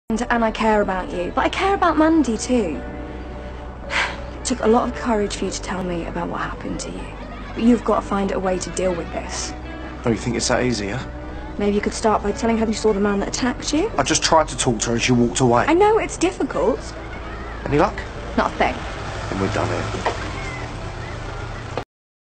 And I care about you, but I care about Mandy too. It took a lot of courage for you to tell me about what happened to you. But you've got to find a way to deal with this. Oh, you think it's that easy, huh? Maybe you could start by telling her you saw the man that attacked you. I just tried to talk to her and she walked away. I know it's difficult. Any luck? Not a thing. Then we're done here.